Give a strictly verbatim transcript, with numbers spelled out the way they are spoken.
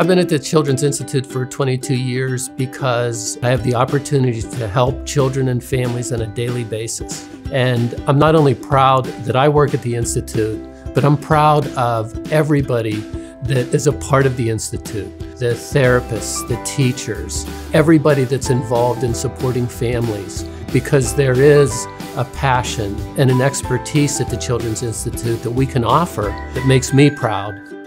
I've been at the Children's Institute for twenty-two years because I have the opportunity to help children and families on a daily basis. And I'm not only proud that I work at the Institute, but I'm proud of everybody that is a part of the Institute. The therapists, the teachers, everybody that's involved in supporting families, because there is a passion and an expertise at the Children's Institute that we can offer that makes me proud.